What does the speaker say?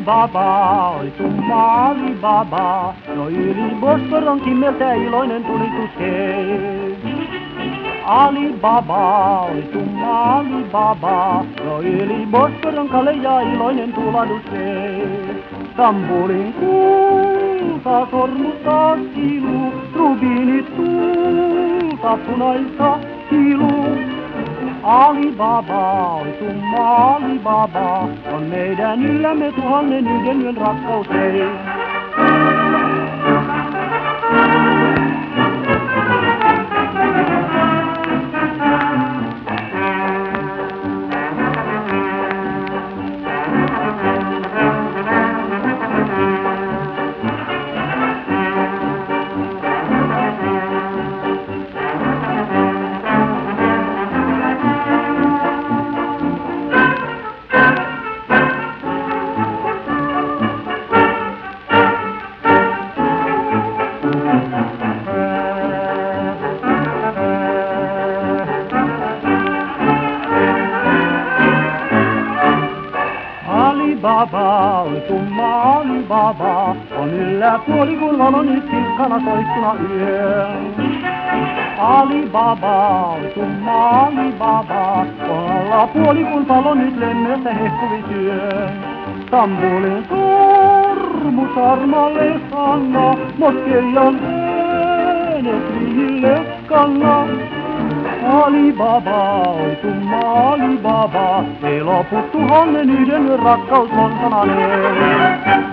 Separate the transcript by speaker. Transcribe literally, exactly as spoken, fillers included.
Speaker 1: Alibaba, oi tumma Alibaba, no yli Bosporon kimmeltä iloinen tulitus hei. Alibaba, oi tumma Alibaba, no yli Bosporon kaleja iloinen tuladus hei. Stambulin kulta sormusta kilu, rubiinit tulta punaista kilu. Alibaba, oi tumma Alibaba, on meidän yllämme tuhannen yhden yön rakkaus hei. Alibaba, oi tumma Alibaba, on yllä puoli kun valo nyt kirkkana soittuna yön. Alibaba, oi tumma Alibaba, on alla puoli kun palo nyt lennössä hehkuvi syön. Stambulin sormusarmalle sanna, Moskeijan äänet vihille kanna. Alibaba, oi tumma Alibaba, ei lopu tuhannen yhden rakkaus on sananeen.